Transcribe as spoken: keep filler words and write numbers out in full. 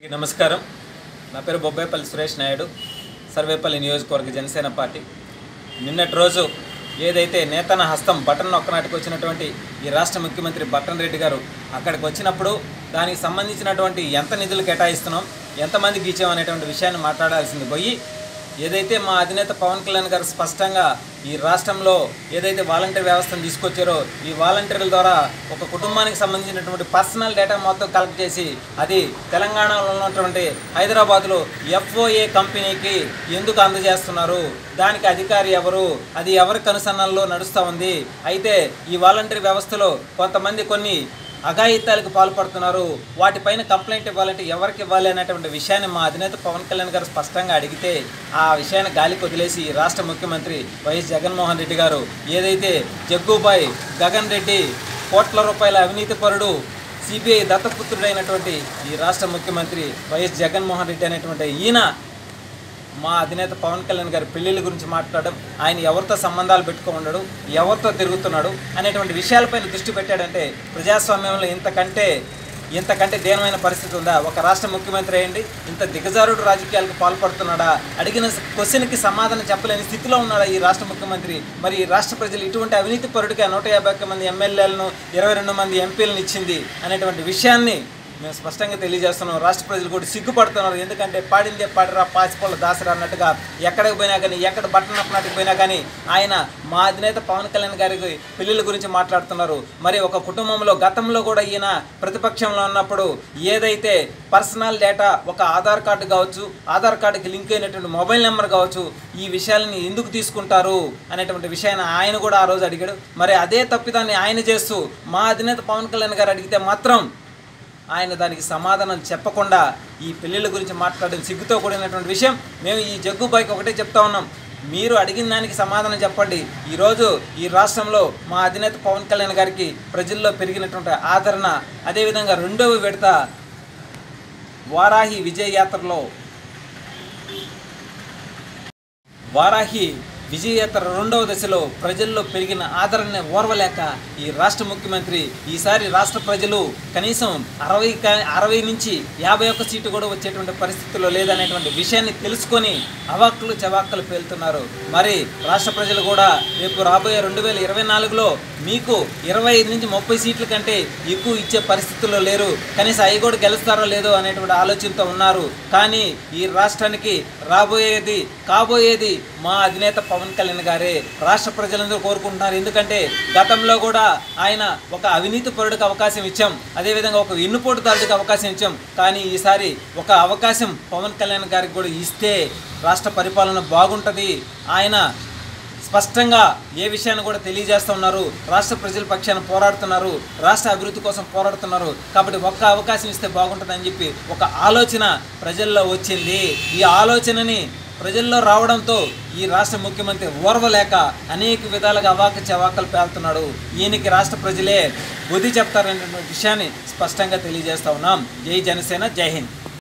నమస్కారం. నా పేరు బొబ్బేపల్లి సురేష్ నాయుడు, సర్వేపల్లి నియోజకవర్గ జనసేన పార్టీ. నిన్నటి రోజు ఏదైతే నేతన హస్తం బటన్ నొక్కనాటికి వచ్చినటువంటి ఈ రాష్ట్ర ముఖ్యమంత్రి బట్టన్ రెడ్డి గారు అక్కడికి వచ్చినప్పుడు దానికి సంబంధించినటువంటి ఎంత నిధులు కేటాయిస్తున్నాం, ఎంతమందికి ఇచ్చాం అనేటువంటి విషయాన్ని మాట్లాడాల్సింది పోయి ఏదైతే మా అధినేత పవన్ కళ్యాణ్ గారు స్పష్టంగా ఈ రాష్ట్రంలో ఏదైతే వాలంటీర్ వ్యవస్థను తీసుకొచ్చారో ఈ వాలంటీర్ల ద్వారా ఒక కుటుంబానికి సంబంధించినటువంటి పర్సనల్ డేటా మొత్తం కలెక్ట్ చేసి అది తెలంగాణలో ఉన్నటువంటి హైదరాబాద్లో ఎఫ్ఓఏ కంపెనీకి ఎందుకు అందజేస్తున్నారు, దానికి అధికారి ఎవరు, అది ఎవరి కనుసన్నల్లో నడుస్తూ ఉంది. అయితే ఈ వాలంటీర్ వ్యవస్థలో కొంతమంది కొన్ని అఘాయిత్యాలకు పాల్పడుతున్నారు, వాటిపైన కంప్లైంట్ ఇవ్వాలంటే ఎవరికి ఇవ్వాలి అనేటువంటి విషయాన్ని మా అధినేత పవన్ కళ్యాణ్ గారు స్పష్టంగా అడిగితే ఆ విషయాన్ని గాలికి వదిలేసి రాష్ట్ర ముఖ్యమంత్రి వైఎస్ జగన్మోహన్ రెడ్డి గారు ఏదైతే జగ్గుబాయ్ గగన్ రెడ్డి కోట్ల రూపాయల అవినీతి పరుడు సిబిఐ దత్తపుత్రుడైనటువంటి ఈ రాష్ట్ర ముఖ్యమంత్రి వైఎస్ జగన్మోహన్ రెడ్డి అనేటువంటి ఈయన మా అధినేత పవన్ కళ్యాణ్ గారి పెళ్ళిళ్ళ గురించి మాట్లాడడం, ఆయన ఎవరితో సంబంధాలు పెట్టుకో ఉండడు, ఎవరితో తిరుగుతున్నాడు అనేటువంటి విషయాలపైన దృష్టి పెట్టాడంటే ప్రజాస్వామ్యంలో ఇంతకంటే ఇంతకంటే దీనమైన పరిస్థితి ఉందా? ఒక రాష్ట్ర ముఖ్యమంత్రి అయ్యండి ఇంత దిగజారుడు రాజకీయాలకు పాల్పడుతున్నాడా? అడిగిన క్వశ్చన్కి సమాధానం చెప్పలేని స్థితిలో ఉన్నాడా ఈ రాష్ట్ర ముఖ్యమంత్రి? మరి ఈ రాష్ట్ర ప్రజలు ఇటువంటి అవినీతి పరుడికి నూట యాభై ఒక్క మంది ఎమ్మెల్యేలను ఇరవై రెండు మంది ఎంపీలను ఇచ్చింది అనేటువంటి విషయాన్ని మేము స్పష్టంగా తెలియజేస్తున్నాం. రాష్ట్ర ప్రజలు కూడా సిగ్గుపడుతున్నారు. ఎందుకంటే పాడిందే పాడిరా పాసిపోళ్ళ దాసరా అన్నట్టుగా ఎక్కడికి పోయినా కానీ, ఎక్కడ బట్టన్ నొక్కనాటికి పోయినా కానీ ఆయన మా అధినేత పవన్ కళ్యాణ్ గారికి పెళ్లిళ్ళ గురించి మాట్లాడుతున్నారు. మరి ఒక కుటుంబంలో గతంలో కూడా ఈయన ప్రతిపక్షంలో ఉన్నప్పుడు ఏదైతే పర్సనల్ డేటా ఒక ఆధార్ కార్డు కావచ్చు, ఆధార్ కార్డుకి లింక్ అయినటువంటి మొబైల్ నెంబర్ కావచ్చు, ఈ విషయాలని ఎందుకు తీసుకుంటారు అనేటువంటి విషయాన్ని ఆయన కూడా ఆ రోజు అడిగాడు. మరి అదే తప్పిదాన్ని ఆయన చేస్తూ మా అధినేత పవన్ కళ్యాణ్ గారు అడిగితే మాత్రం ఆయన దానికి సమాధానం చెప్పకుండా ఈ పెళ్ళిళ్ళ గురించి మాట్లాడడం సిగ్గుతో కూడినటువంటి విషయం. మేము ఈ జగ్గుబాయికి ఒకటే చెప్తా ఉన్నాం, మీరు అడిగిన దానికి సమాధానం చెప్పండి. ఈరోజు ఈ రాష్ట్రంలో మా అధినేత పవన్ కళ్యాణ్ గారికి ప్రజల్లో పెరిగినటువంటి ఆదరణ, అదేవిధంగా రెండవ విడత వారాహి విజయ యాత్రలో వారాహి విజయయాత్ర రెండవ దశలో ప్రజల్లో పెరిగిన ఆదరణ ఓర్వలేక ఈ రాష్ట్ర ముఖ్యమంత్రి ఈసారి రాష్ట్ర ప్రజలు కనీసం అరవై అరవై నుంచి యాభై ఒక్క సీటు కూడా వచ్చేటువంటి పరిస్థితుల్లో లేదనేటువంటి విషయాన్ని తెలుసుకొని అవాక్కులు చవాక్కులు పేలుతున్నారు. మరి రాష్ట్ర ప్రజలు కూడా రేపు రాబోయే రెండు వేల ఇరవై నాలుగులో మీకు ఇరవై ఐదు నుంచి ముప్పై సీట్ల కంటే ఎక్కువ ఇచ్చే పరిస్థితుల్లో లేరు, కనీసం అవి కూడా గెలుస్తారో లేదో అనేటువంటి ఆలోచనతో ఉన్నారు. కానీ ఈ రాష్ట్రానికి రాబోయేది కాబోయేది మా అధినేత పవన్ కళ్యాణ్ గారే రాష్ట్ర ప్రజలందరూ కోరుకుంటున్నారు. ఎందుకంటే గతంలో కూడా ఆయన ఒక అవినీతి పరుడికి అవకాశం ఇచ్చాం, అదేవిధంగా ఒక ఎన్నుపోటుదారుడికి అవకాశం ఇచ్చాం. కానీ ఈసారి ఒక అవకాశం పవన్ కళ్యాణ్ గారికి కూడా ఇస్తే రాష్ట్ర పరిపాలన బాగుంటుంది. ఆయన స్పష్టంగా ఏ విషయాన్ని కూడా తెలియజేస్తూ ఉన్నారు. రాష్ట్ర ప్రజల పక్షాన పోరాడుతున్నారు, రాష్ట్ర అభివృద్ధి కోసం పోరాడుతున్నారు. కాబట్టి ఒక్క అవకాశం ఇస్తే బాగుంటుందని చెప్పి ఒక ఆలోచన ప్రజల్లో వచ్చింది. ఈ ఆలోచనని ప్రజల్లో రావడంతో ఈ రాష్ట్ర ముఖ్యమంత్రి ఓర్వలేక అనేక విధాలుగా అవాక చవాకలు పేలుతున్నాడు. ఈయనకి రాష్ట్ర ప్రజలే బుద్ధి చెప్తారనే విషయాన్ని స్పష్టంగా తెలియజేస్తా ఉన్నాం. జై జనసేన, జై హింద్.